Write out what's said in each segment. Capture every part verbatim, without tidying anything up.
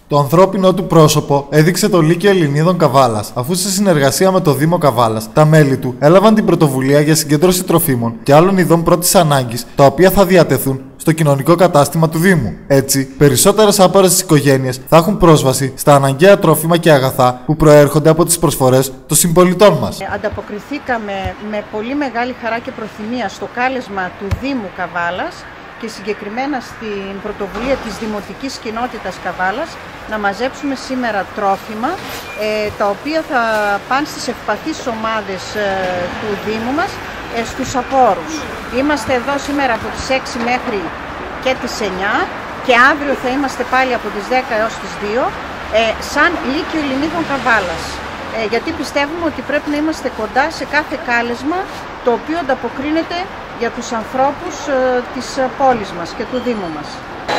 Το ανθρώπινο του πρόσωπο έδειξε το Λύκειο Ελληνίδων Καβάλας, αφού σε συνεργασία με το Δήμο Καβάλας, τα μέλη του έλαβαν την πρωτοβουλία για συγκέντρωση τροφίμων και άλλων ειδών πρώτης ανάγκης, τα οποία θα διατεθούν στο κοινωνικό κατάστημα του Δήμου. Έτσι, περισσότερες άπορες οικογένειες θα έχουν πρόσβαση στα αναγκαία τρόφιμα και αγαθά που προέρχονται από τις προσφορές των συμπολιτών μας. Ανταποκριθήκαμε με πολύ μεγάλη χαρά και προθυμία στο κάλεσμα του Δήμου Καβάλας και συγκεκριμένα στην πρωτοβουλία της Δημοτικής Κοινότητας Καβάλας να μαζέψουμε σήμερα τρόφιμα ε, τα οποία θα πάνε στις ευπαθείς ομάδες ε, του Δήμου μας, ε, στους απόρους. Είμαστε εδώ σήμερα από τις έξι μέχρι και τις εννιά και αύριο θα είμαστε πάλι από τις δέκα έως τις δύο ε, σαν Λύκειο Ελληνίδων Καβάλας. Ε, γιατί πιστεύουμε ότι πρέπει να είμαστε κοντά σε κάθε κάλεσμα το οποίο ανταποκρίνεται για τους ανθρώπους ε, της πόλης μας και του Δήμου μας.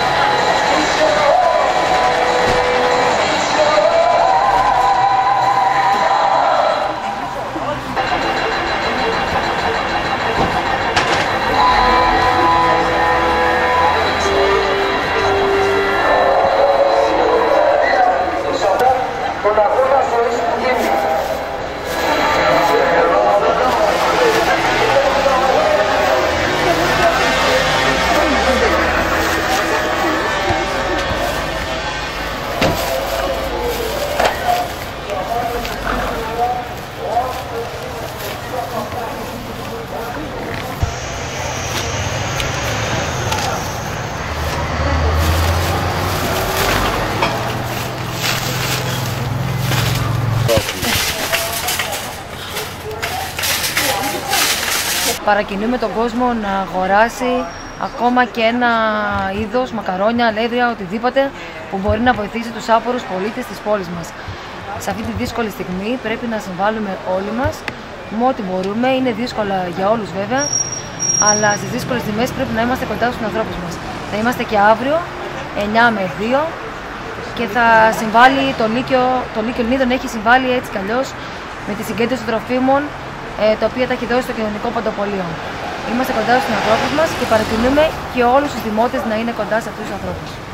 Παρακινούμε τον κόσμο να αγοράσει ακόμα και ένα είδος, μακαρόνια, αλεύρια, οτιδήποτε που μπορεί να βοηθήσει τους άπορους πολίτες της πόλης μας. Σε αυτή τη δύσκολη στιγμή πρέπει να συμβάλλουμε όλοι μας με ό,τι μπορούμε. Είναι δύσκολα για όλους βέβαια, αλλά στις δύσκολες στιγμές πρέπει να είμαστε κοντά στους ανθρώπους μας. Θα είμαστε και αύριο, εννιά με δύο, και θα συμβάλλει το Λύκειο, το Λύκειο Ελληνίδων έχει συμβάλει έτσι κι αλλιώς με τη συγκέντρωση τροφίμων, τα οποία τα έχει δώσει στο κοινωνικό παντοπολείο. Είμαστε κοντά στους ανθρώπους μας και παρακινούμε και όλους τους δημότες να είναι κοντά σε αυτούς τους ανθρώπους.